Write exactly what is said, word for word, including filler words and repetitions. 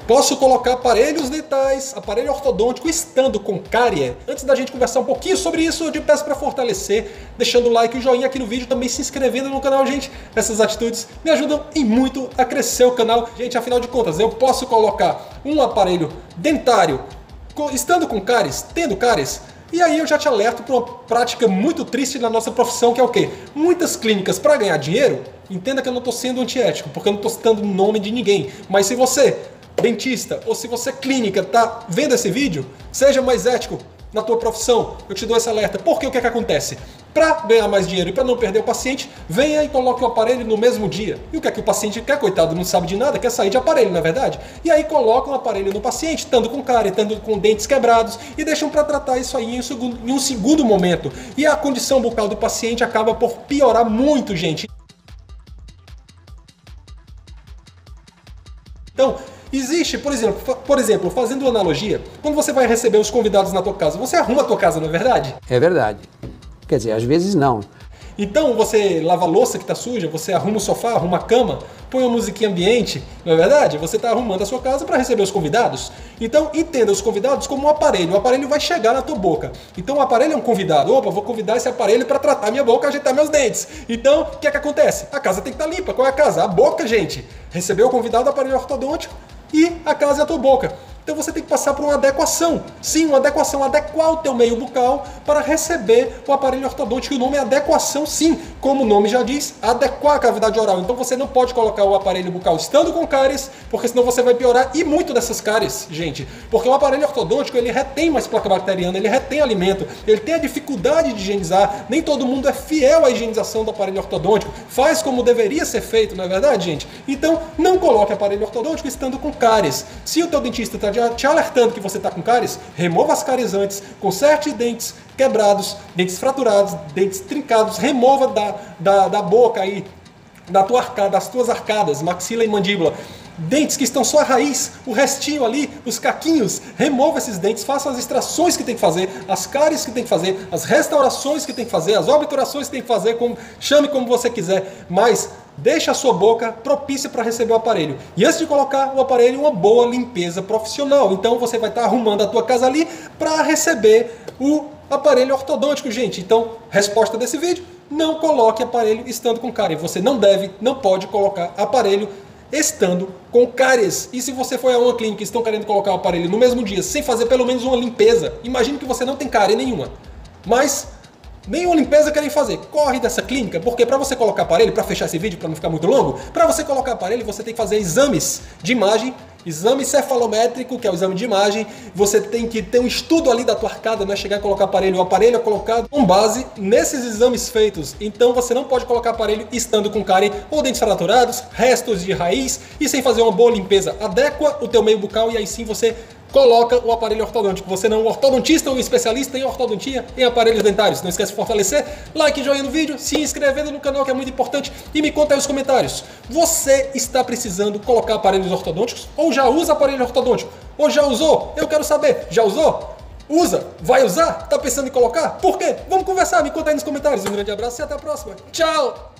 Posso colocar aparelhos dentais, aparelho ortodôntico estando com cárie? Antes da gente conversar um pouquinho sobre isso, eu te peço para fortalecer, deixando o like e o joinha aqui no vídeo, também se inscrevendo no canal, gente. Essas atitudes me ajudam e muito a crescer o canal. Gente, afinal de contas, eu posso colocar um aparelho dentário estando com cáries, tendo cáries? E aí eu já te alerto para uma prática muito triste na nossa profissão, que é o quê? Muitas clínicas, para ganhar dinheiro, entenda que eu não estou sendo antiético, porque eu não estou citando o nome de ninguém, mas se você, dentista, ou se você clínica, está vendo esse vídeo, seja mais ético na tua profissão, eu te dou esse alerta. Porque o que é que acontece? Para ganhar mais dinheiro e para não perder o paciente, venha e coloque o aparelho no mesmo dia. E o que é que o paciente quer, coitado, não sabe de nada, quer sair de aparelho, na verdade? E aí coloca um aparelho no paciente, estando com cárie, estando com dentes quebrados, e deixam para tratar isso aí em um, segundo, em um segundo momento. E a condição bucal do paciente acaba por piorar muito, gente. Então, existe, por exemplo, por exemplo, fazendo analogia, quando você vai receber os convidados na tua casa, você arruma a tua casa, não é verdade? É verdade. Quer dizer, às vezes não. Então você lava a louça que está suja, você arruma o sofá, arruma a cama, põe uma musiquinha ambiente, não é verdade? Você está arrumando a sua casa para receber os convidados. Então entenda os convidados como um aparelho. O aparelho vai chegar na tua boca. Então o aparelho é um convidado. Opa, vou convidar esse aparelho para tratar minha boca, ajeitar meus dentes. Então o que é que acontece? A casa tem que estar limpa. Qual é a casa? A boca, gente. Recebeu o convidado, aparelho ortodôntico e a casa é a tua boca. Então você tem que passar por uma adequação. Sim, uma adequação, adequar o teu meio bucal para receber o aparelho ortodôntico. O nome é adequação, sim. Como o nome já diz, adequar a cavidade oral. Então você não pode colocar o aparelho bucal estando com cáries, porque senão você vai piorar e muito dessas cáries, gente. Porque o aparelho ortodôntico, ele retém mais placa bacteriana, ele retém alimento, ele tem a dificuldade de higienizar. Nem todo mundo é fiel à higienização do aparelho ortodôntico. Faz como deveria ser feito, não é verdade, gente? Então não coloque aparelho ortodôntico estando com cáries. Se o teu dentista está te alertando que você está com cáries, remova as cáries antes, conserte dentes quebrados, dentes fraturados, dentes trincados, remova da, da, da boca aí, da tua arcada, das tuas arcadas, maxila e mandíbula. Dentes que estão só a raiz, o restinho ali, os caquinhos, remova esses dentes, faça as extrações que tem que fazer, as cáries que tem que fazer, as restaurações que tem que fazer, as obturações que tem que fazer, como, chame como você quiser, mas deixa a sua boca propícia para receber o aparelho. E antes de colocar o aparelho, uma boa limpeza profissional. Então você vai estar arrumando a tua casa ali para receber o aparelho ortodôntico, gente. Então, resposta desse vídeo, não coloque aparelho estando com cárie. Você não deve, não pode colocar aparelho estando com cáries. E se você for a uma clínica e estão querendo colocar o aparelho no mesmo dia, sem fazer pelo menos uma limpeza, imagine que você não tem cárie nenhuma, mas nenhuma limpeza querem fazer. Corre dessa clínica, porque para você colocar aparelho, para fechar esse vídeo, para não ficar muito longo, para você colocar aparelho, você tem que fazer exames de imagem, exame cefalométrico, que é o exame de imagem. Você tem que ter um estudo ali da tua arcada, não é chegar a colocar aparelho. O aparelho é colocado com base nesses exames feitos. Então você não pode colocar aparelho estando com cárie ou dentes fraturados, restos de raiz e sem fazer uma boa limpeza. Adequa o teu meio bucal e aí sim você coloca o aparelho ortodôntico. Você não é um ortodontista ou um especialista em ortodontia em aparelhos dentários. Não esquece de fortalecer, like e joinha no vídeo, se inscrevendo no canal, que é muito importante, e me conta aí nos comentários. Você está precisando colocar aparelhos ortodônticos ou já usa aparelho ortodôntico? Ou já usou? Eu quero saber. Já usou? Usa? Vai usar? Tá pensando em colocar? Por quê? Vamos conversar, me conta aí nos comentários. Um grande abraço e até a próxima. Tchau!